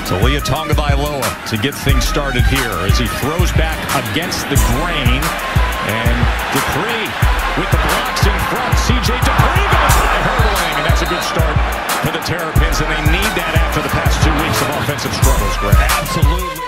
Talia Tonga-Vailoa to get things started here as he throws back against the grain. And Dippre with the blocks in front. CJ Dippre goes high hurdling, and that's a good start for the Terrapins, and they need that after the past 2 weeks of offensive struggles, Greg. Absolutely.